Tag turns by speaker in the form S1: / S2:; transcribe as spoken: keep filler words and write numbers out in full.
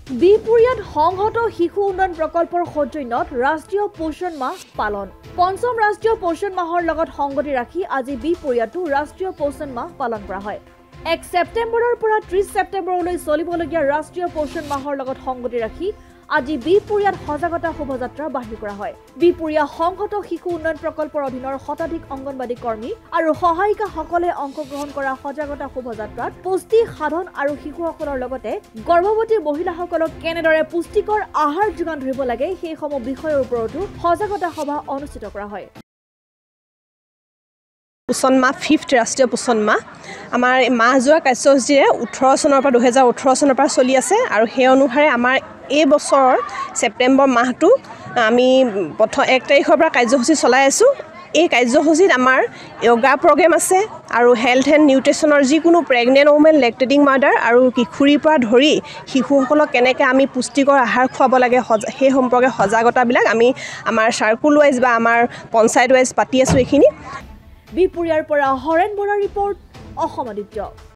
S1: বিহপুৰিয়াত সংহত শিশু উন্নয়ন প্ৰকল্পৰ সৌজন্যত ৰাষ্ট্ৰীয় পোষণ মাহ পালন পঞ্চম ৰাষ্ট্ৰীয় পোষণ মাহৰ লগত সংগতি ৰাখি আজি বিহপুৰিয়াতো ৰাষ্ট্ৰীয় পোষণ মাহ পালন কৰা হয়। এক ছেপ্টেম্বৰৰ পৰা ত্ৰিশ ছেপ্টেম্বৰলৈ চলিবলগীয়া ৰাষ্ট্ৰীয় পোষণ মাহৰ লগত সংগতি ৰাখি আজি বিহপুৰিয়াত সজাগতা শোভাযাত্ৰা বাহিৰ কৰা হয়। বিহপুৰিয়া সংহত শিশু উন্নয়ন প্ৰকল্পৰ অধীনৰ শতাধিক অংগনবাদী কৰ্মী আৰু সহায়িকাসকলে অংশগ্ৰহণ কৰা সজাগতা শোভাযাত্ৰাত পুষ্টি সাধন আৰু শিশুসকলৰ লগতে গৰ্ভৱতী মহিলাসকলক কেনেদৰে পুষ্টিকৰ আহাৰ যোগান ধৰিব লাগে সেইসমূহ বিষয়ৰ ওপৰতো সজাগতা সভা অনুষ্ঠিত কৰা হয়।
S2: পোষণ মাহ ফিফ্থ ৰাষ্ট্ৰীয় পোষণ মাহ আমাৰ মাহ যোৱা কাৰ্যসূচীৰে ওঠৰ চনৰ পৰা দুহেজাৰ ওঠৰ চনৰ পৰা চলি আছে আৰু সেই অনুসাৰে আমাৰ এই বছৰৰ ছেপ্টেম্বৰ মাহটো আমি প্ৰথম এক তাৰিখৰ পৰা কাৰ্যসূচী চলাই আছোঁ। এই কাৰ্যসূচীত আমাৰ য়োগা প্ৰগ্ৰেম আছে আৰু হেল্থ এণ্ড নিউট্ৰিশ্যনৰ যিকোনো প্ৰেগনেণ্ট ওমেন লেক্টেটিং মাদাৰ আৰু কিশোৰীৰ পৰা ধৰি শিশুসকলক কেনেকৈ আমি পুষ্টিকৰ আহাৰ খুৱাব লাগে সেই সম্পৰ্কে সজাগতাবিলাক আমি আমাৰ চাৰ্কুল ৱাইজ বা আমাৰ পঞ্চায়ত ৱাইজ পাতি আছোঁ। এইখিনি
S1: বিহপুৰিয়াৰ পৰা হৰেণ বৰাৰ ৰিপৰ্ট, অসম আদিত্য।